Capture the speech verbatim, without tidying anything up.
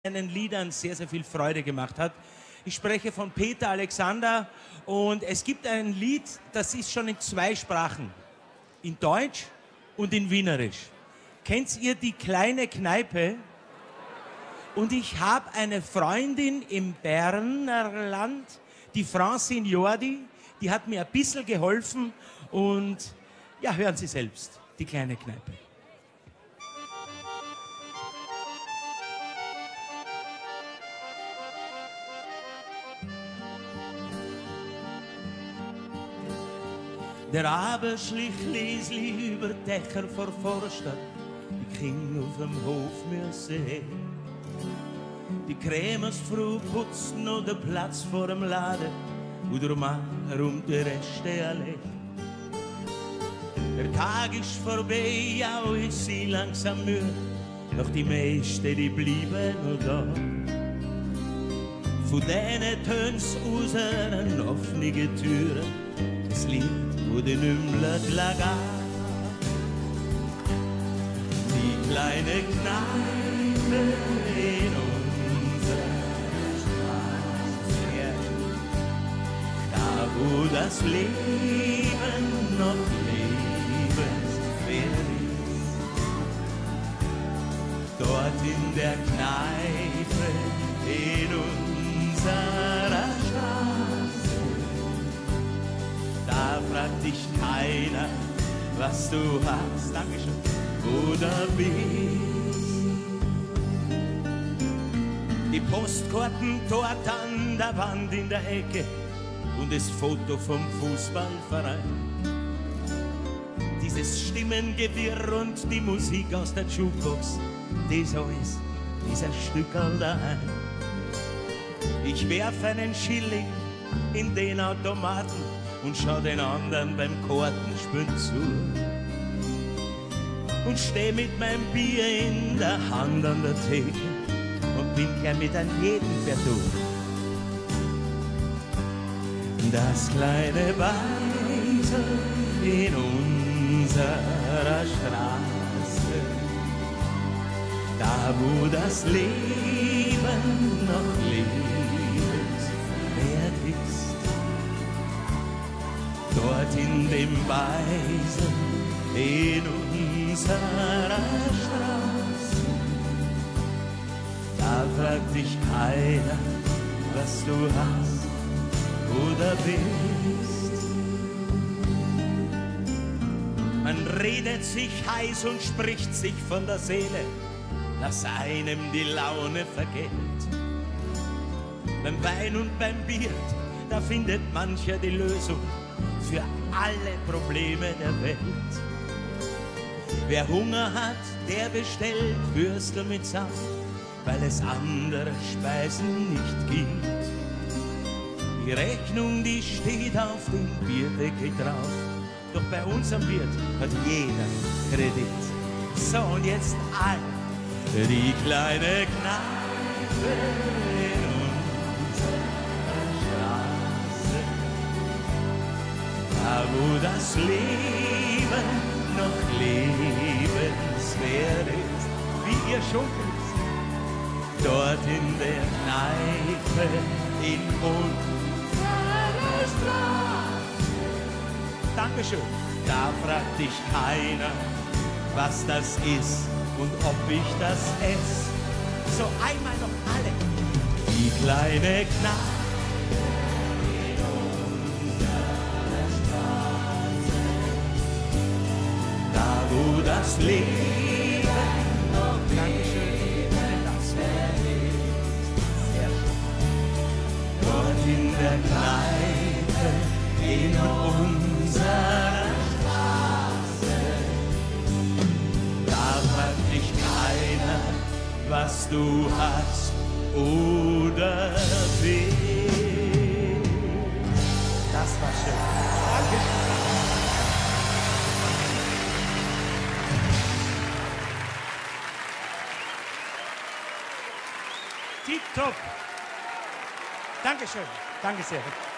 seinen Liedern sehr, sehr viel Freude gemacht hat. Ich spreche von Peter Alexander und es gibt ein Lied, das ist schon in zwei Sprachen, in Deutsch und in Wienerisch. Kennt ihr die kleine Kneipe? Und ich habe eine Freundin im Berner Land, die Francine Jordi, die hat mir ein bisschen geholfen und ja, hören Sie selbst, die kleine Kneipe. Der Abend schlich Liesli über Dächer vor Vorstadt, die Kinder auf dem Hof müssen hin. Die Krämersfrau putzt noch den Platz vor dem Laden und der Mann rum die Reste allein. Der Tag ist vorbei, ja, ist sie langsam müde, doch die meisten, die bleiben noch da. Von denen tönt's aus einer offenen Tür, das Lied, wo die Nümmler lagen. Die kleine Kneipe in unserer Straße, da wo das Leben noch lebenswert ist. Dort in der Kneipe in unserer Straße, da fragt dich keiner, was du hast, Dankeschön, oder bist. Die Postkarten dort an der Wand in der Ecke und das Foto vom Fußballverein. Dieses Stimmengewirr und die Musik aus der Jukebox, das alles ist ein Stückerl daheim. Ich werf einen Schilling in den Automaten und schau den anderen beim Kartenspielen zu. Und steh mit meinem Bier in der Hand an der Theke und bin gleich mit an jeden per Du. Das kleine Weise in unserer Straße, da wo das Leben noch lebenswert ist, dort in dem Weisen in unserer Straße, da fragt dich keiner, was du hast oder bist. Man redet sich heiß und spricht sich von der Seele, dass einem die Laune vergeht. Beim Wein und beim Bier, da findet mancher die Lösung für alle Probleme der Welt. Wer Hunger hat, der bestellt Würstel mit Saft, weil es andere Speisen nicht gibt. Die Rechnung, die steht auf dem Bierdeckel drauf, doch bei unserem Wirt hat jeder Kredit. So, und jetzt all die kleine Kneipe in unserer Straße, da wo das Leben noch lebenswert ist, wie ihr schon wisst, dort in der Kneipe in unserer Straße. Dankeschön. Da fragt dich keiner, was das ist und ob ich das esse. So einmal noch alle. Die kleine Kneipe in unserer Straße, da wo das Leben noch lebenswert ist. Dort in der Kneipe in unserer Straße, da fragt dich keiner, was du hast oder willst. Das war schön. Danke. Tipptopp. Dankeschön. Danke sehr.